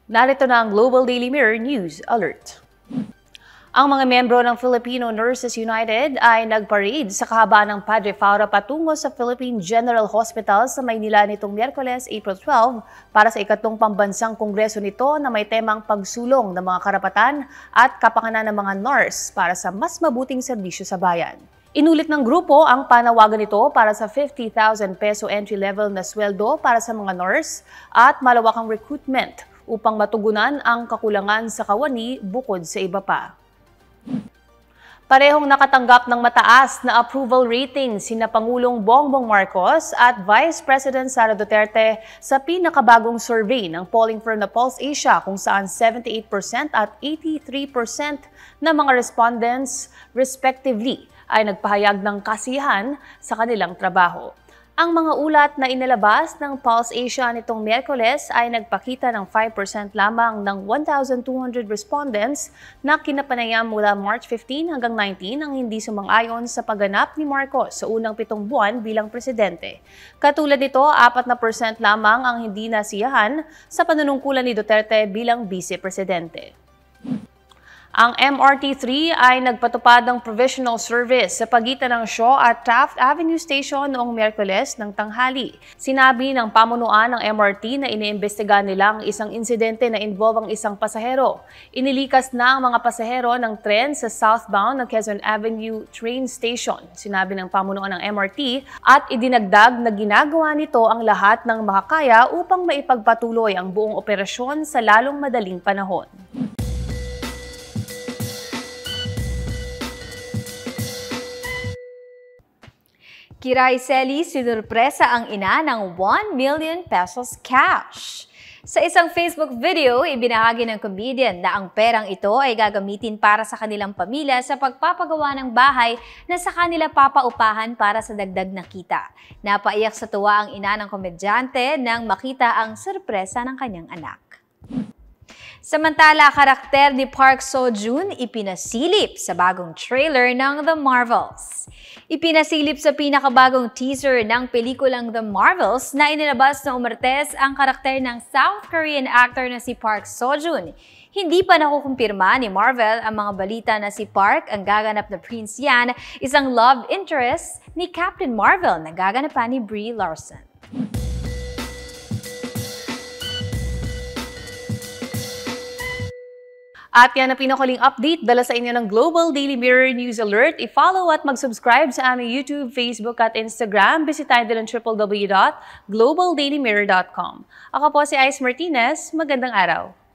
Narito na ang Global Daily Mirror News Alert. Ang mga membro ng Filipino Nurses United ay nagparade sa kahabaan ng Padre Faura patungo sa Philippine General Hospital sa Maynila nitong Miyerkules, April 12 para sa ikatlong pambansang kongreso nito na may temang pagsulong ng mga karapatan at kapakanan ng mga nurse para sa mas mabuting serbisyo sa bayan. Inulit ng grupo ang panawagan nito para sa 50,000 peso entry-level na sweldo para sa mga nurse at malawakang recruitment upang matugunan ang kakulangan sa kawani bukod sa iba pa. Parehong nakatanggap ng mataas na approval rating sina Pangulong Bongbong Marcos at Vice President Sara Duterte sa pinakabagong survey ng polling firm na Pulse Asia kung saan 78% at 83% ng mga respondents respectively ay nagpahayag ng kasiyahan sa kanilang trabaho. Ang mga ulat na inilabas ng Pulse Asia nitong Miyerkules ay nagpakita ng 5% lamang ng 1,200 respondents na kinapanayam mula March 15 hanggang 19 ang hindi sumang-ayon sa pagganap ni Marcos sa unang 7 buwan bilang presidente. Katulad nito, 4% lamang ang hindi nasiyahan sa panunungkulan ni Duterte bilang vice-presidente. Ang MRT-3 ay nagpatupad ng provisional service sa pagitan ng Shaw at Taft Avenue Station noong Miyerkules ng tanghali. Sinabi ng pamunuan ng MRT na iniimbestigahan nila ang isang insidente na involve ang isang pasahero. Inilikas na ang mga pasahero ng tren sa southbound ng Quezon Avenue train station. Sinabi ng pamunuan ng MRT at idinagdag na ginagawa nito ang lahat ng makakaya upang maipagpatuloy ang buong operasyon sa lalong madaling panahon. Kiray Celi sinurpresa ang ina ng 1 million pesos cash. Sa isang Facebook video, ibinahagi ng comedian na ang perang ito ay gagamitin para sa kanilang pamilya sa pagpapagawa ng bahay na sa kanila papaupahan para sa dagdag na kita. Napaiyak sa tuwa ang ina ng komedyante nang makita ang sorpresa ng kanyang anak. Samantala, karakter ni Park Seo-joon ipinasilip sa bagong trailer ng The Marvels. Ipinasilip sa pinakabagong teaser ng pelikulang The Marvels na inilabas ng Martes ang karakter ng South Korean actor na si Park Seo-joon. Hindi pa nakukumpirma ni Marvel ang mga balita na si Park ang gaganap na Prince Yan, isang love interest ni Captain Marvel na gaganapan ni Brie Larson. At yan ang pinakuling update dala sa inyo ng Global Daily Mirror News Alert. I-follow at mag-subscribe sa aming YouTube, Facebook at Instagram. Bisitahin din ang www.globaldailymirror.com. Ako po si Ice Martinez. Magandang araw.